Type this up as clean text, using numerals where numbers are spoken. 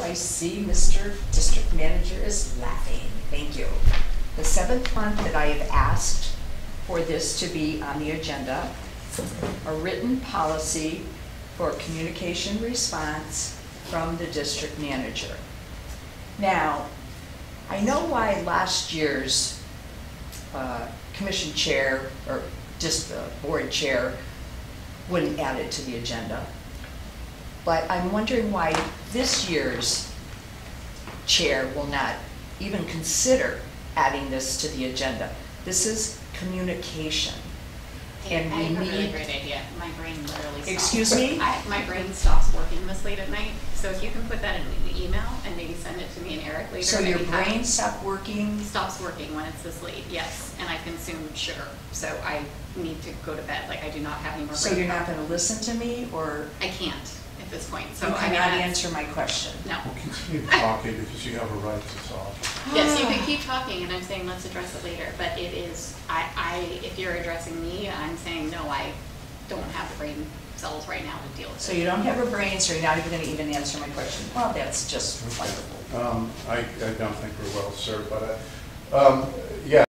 I see Mr. District Manager is laughing. Thank you. The 7th month that I have asked for this to be on the agenda, a written policy for communication response from the district manager. Now, I know why last year's commission chair or just board chair wouldn't add it to the agenda. But I'm wondering why this year's chair will not even consider adding this to the agenda. This is communication. And I we have a really need, great idea. My brain literally stops. Excuse me? My brain stops working this late at night. So if you can put that in an email and maybe send it to me and Eric later. so your anytime. brain stopped working? Stops working when it's this late, yes. And I consume sugar. So I need to go to bed. Like I do not have any more So brain you're power. not going to listen to me, or I can't at this point. So you I mean, cannot that's- answer my question? No. Well, continue talking because you have a right to talk. Yes, you can keep talking, and I'm saying let's address it later. But it is, if you're addressing me, I'm saying no, I don't have the brain cells right now to deal with it. So you don't have a brain, so you're not even going to even answer my question. Well, that's just wonderful. I don't think we're well served by that. Yeah.